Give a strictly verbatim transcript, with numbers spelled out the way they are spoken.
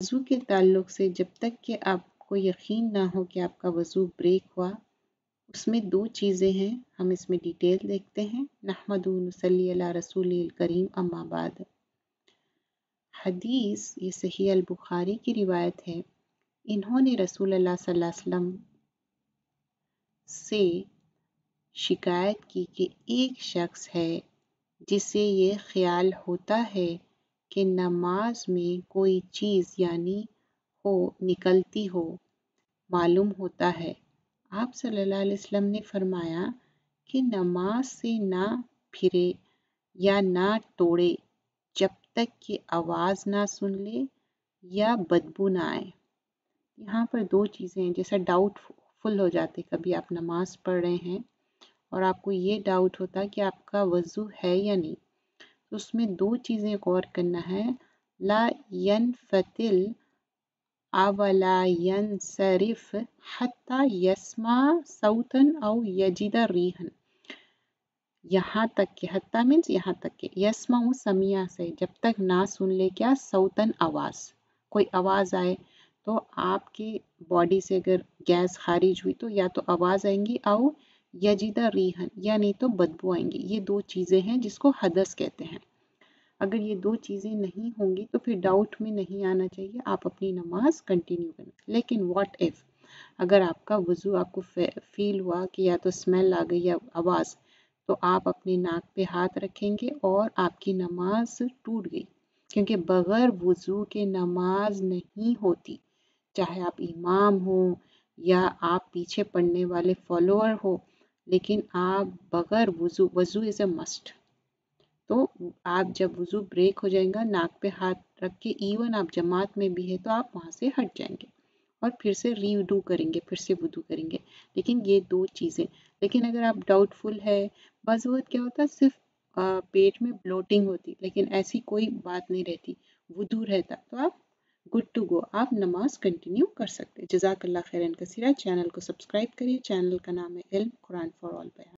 وضو کے تعلق سے جب تک کہ آپ کو یقین نہ ہو کہ آپ کا وضو بریک ہوا، اس میں دو چیزیں ہیں، ہم اس میں ڈیٹیل دیکھتے ہیں۔ نحمد و نصلی علی رسول الکریم، اما بعد۔ حدیث یہ صحیح البخاری کی روایت ہے، انہوں نے رسول اللہ صلی اللہ علیہ وسلم سے شکایت کی کہ ایک شخص ہے جسے یہ خیال ہوتا ہے کہ نماز میں کوئی چیز یعنی ہو نکلتی ہو معلوم ہوتا ہے۔ آپ صلی اللہ علیہ وسلم نے فرمایا کہ نماز سے نہ پھرے یا نہ توڑے جب تک کہ آواز نہ سن لے یا بدبو نہ آئے۔ یہاں پر دو چیزیں ہیں، جیسا ڈاؤٹ فل ہو جاتے، کبھی آپ نماز پڑھ رہے ہیں اور آپ کو یہ ڈاؤٹ ہوتا کہ آپ کا وضو ہے یا نہیں، تو اس میں دو چیزیں غور کرنا ہے۔ لا ینفتل اولا ینصرف حتی یسمع صوتا او یجد ریحا، یہاں تک کہ حتی مینس یہاں تک کہ یسمع سمیع سے جب تک نہ سن لے کیا صوتاً آواز، کوئی آواز آئے تو آپ کی باڈی سے اگر گیس خارج ہوئی تو یا تو آواز آئیں گی او یجد ریحا، یا نہیں تو بدبو آئیں گی۔ یہ دو چیزیں ہیں جس کو حدث کہتے ہیں۔ اگر یہ دو چیزیں نہیں ہوں گی تو پھر ڈاؤٹ میں نہیں آنا چاہیے، آپ اپنی نماز کنٹینیو کریں۔ لیکن واٹ ایف اگر آپ کا وضو آپ کو فیل ہوا کہ یا تو اسمیل آ گئی یا آواز، تو آپ اپنی ناک پہ ہاتھ رکھیں گے اور آپ کی نماز ٹوٹ گئی، کیونکہ بغیر وضو کے نماز نہیں ہوتی، چاہے آپ امام ہو یا آپ پیچھے پڑھنے والے فالوور ہو، لیکن آپ بغیر وضو، وضو از اے مسٹ، تو آپ جب وضو بریک ہو جائے گا ناک پہ ہاتھ رکھ کے، ایون آپ جماعت میں بھی ہے تو آپ وہاں سے ہٹ جائیں گے اور پھر سے ری وضو کریں گے، پھر سے وضو کریں گے۔ لیکن یہ دو چیزیں، لیکن اگر آپ ڈاؤٹ فل ہے، بعض وقت کیا ہوتا ہے صرف پیٹ میں بلوٹنگ ہوتی، لیکن ایسی کوئی بات نہیں رہتی، وضو رہتا، تو آپ گڈ ٹو گو، آپ نماز کنٹینیو کر سکتے۔ جزاک اللہ خیرن کثیرہ۔ چینل کو سبسکرائب کریے، چینل کا نام ہے علم قرآن فار آل بیان۔